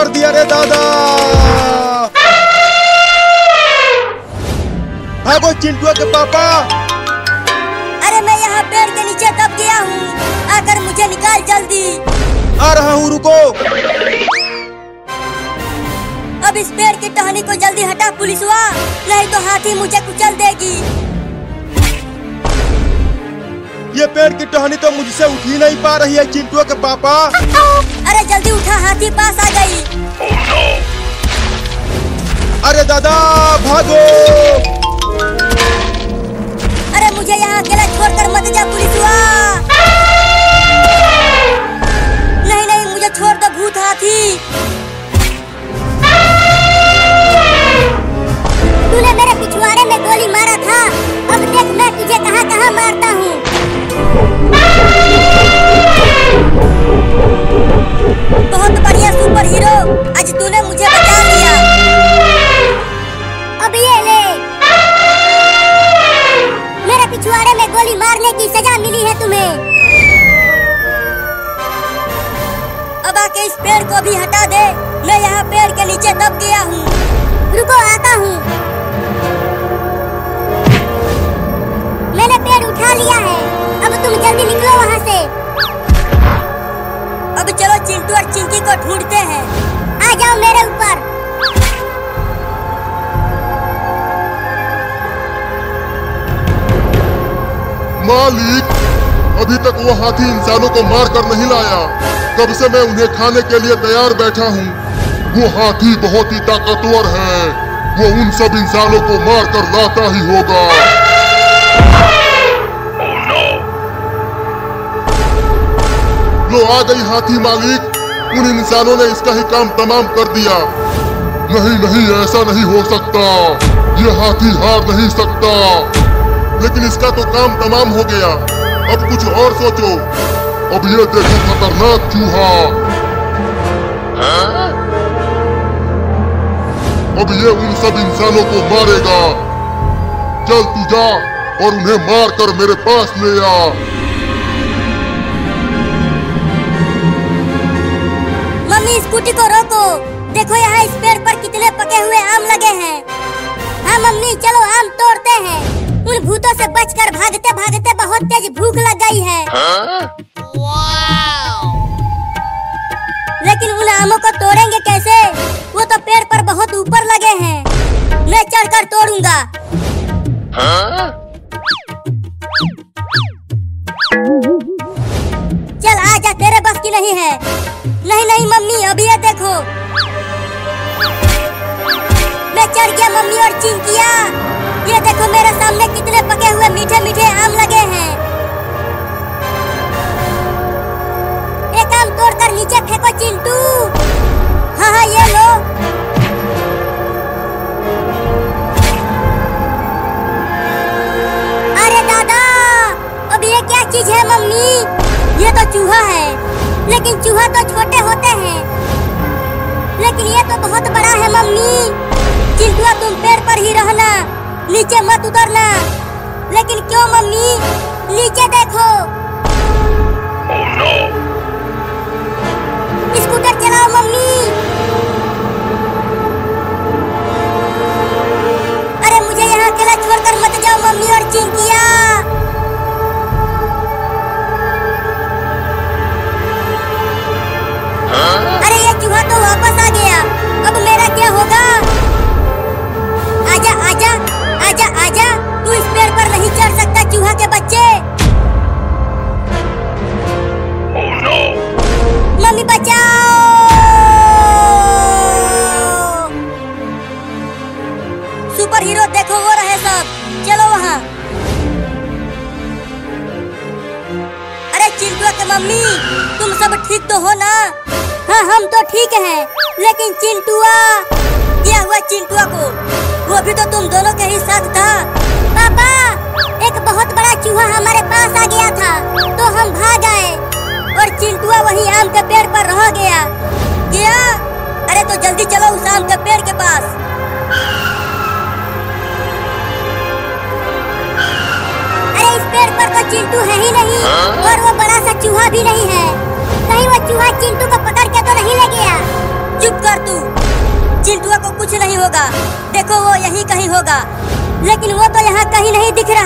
मार दिया रे दादा। भागो चिंटुआ के पापा। अरे मैं यहाँ पेड़ के नीचे दब गया हूँ, आकर मुझे निकाल जल्दी। आ रहा हूँ, रुको। अब इस पेड़ की टहनी को जल्दी हटा पुलिसवा, नहीं तो हाथी मुझे कुचल देगी। ये पेड़ की टहनी तो मुझसे उठ ही नहीं पा रही है चिंटुआ के पापा। अरे जल्दी उठा, हाथी पास आ गई। अरे दादा भागो। अरे मुझे यहाँ अकेला छोड़कर मत जा पुलिसवा। नहीं नहीं, मुझे छोड़ दो भूत हाथी। तूने मेरे पिछवाड़े में गोली मारा था, अब देख मैं तुझे कहाँ कहाँ मारता हूँ। बहुत बढ़िया सुपर हीरो, आज तूने मुझे बचा लिया। अब ये ले, मेरे पिछवाड़े में गोली मारने की सजा मिली है तुम्हें। अब आके इस पेड़ को भी हटा दे, मैं यहाँ पेड़ के नीचे दब गया हूँ। रुको, आता हूँ। मैंने पेड़ उठा लिया है, अब तुम जल्दी निकलो वहाँ से। अब चलो चिंटू और चिंकी को ढूंढते हैं। आ जाओ मेरे ऊपर। मालिक, अभी तक वो हाथी इंसानों को मार कर नहीं लाया। कब से मैं उन्हें खाने के लिए तैयार बैठा हूँ। वो हाथी बहुत ही ताकतवर है, वो उन सब इंसानों को मार कर लाता ही होगा। लो आ गई हाथी मालिक, उन इंसानों ने इसका ही काम तमाम कर दिया। नहीं नहीं, ऐसा नहीं हो सकता, ये हाथी हार नहीं सकता। लेकिन इसका तो काम तमाम हो गया, अब कुछ और सोचो। अब ये देखो खतरनाक चूहा। अब ये उन सब इंसानों को मारेगा। चल तू जा और उन्हें मार कर मेरे पास ले आ। मम्मी स्कूटी को रोको, देखो यहाँ इस पेड़ पर कितने पके हुए आम लगे हैं। हाँ मम्मी, चलो आम तोड़ते हैं। उन भूतों से बचकर भागते भागते बहुत तेज भूख लग गई है। लेकिन उन आमों को तोड़ेंगे कैसे? वो तो पेड़ पर बहुत ऊपर लगे हैं। मैं चढ़कर तोड़ूंगा। चल आजा, तेरे बस की नहीं है। नहीं नहीं मम्मी, अभी ये देखो, मैं चढ़ गया मम्मी और चिंकिया। ये देखो मेरे सामने कितने पके हुए मीठे मीठे आम लगे हैं। एक आम तोड़कर नीचे फेंको चिंटू। हाँ हाँ, ये लो। अरे दादा, अब ये क्या चीज है मम्मी? ये तो चूहा है, लेकिन चूहा तो छोटे होते हैं, लेकिन ये तो बहुत बड़ा है मम्मी। चिंटुआ तुम पेड़ पर ही रहना, नीचे मत उतरना। लेकिन क्यों मम्मी? नीचे देखो। Oh, no. स्कूटर चलाओ मम्मी। अरे मुझे यहाँ अकेला छोड़कर मत जाओ मम्मी और चिंकिया। अरे ये चूहा तो वापस आ गया, अब मेरा क्या होगा? आजा आजा आजा आजा, तू इस पेड़ पर नहीं चढ़ सकता चूहा के बच्चे। Oh, no. मम्मी बचाओ। सुपर हीरो देखो, वो रहे सब, चलो वहाँ। अरे चिंटुआ के मम्मी, तुम सब ठीक तो हो ना? हाँ हम तो ठीक हैं, लेकिन चिंटुआ, क्या हुआ चिंटुआ को? वो भी तो तुम दोनों के ही साथ था। पापा, एक बहुत बड़ा चूहा हमारे पास आ गया था, तो हम भाग आए और चिंटुआ वहीं आम के पेड़ पर रह गया। क्या? अरे तो जल्दी चलो उस आम के पेड़ के पास। अरे इस पेड़ पर तो चिंटू है ही नहीं, और वो बड़ा सा चूहा भी नहीं है। कहीं वो चूहा चिंटू को पकड़ के तो नहीं ले गया? चुप कर तू। चिंटुआ को कुछ नहीं होगा, देखो वो यहीं कहीं होगा, लेकिन वो तो यहाँ कहीं नहीं दिख रहा।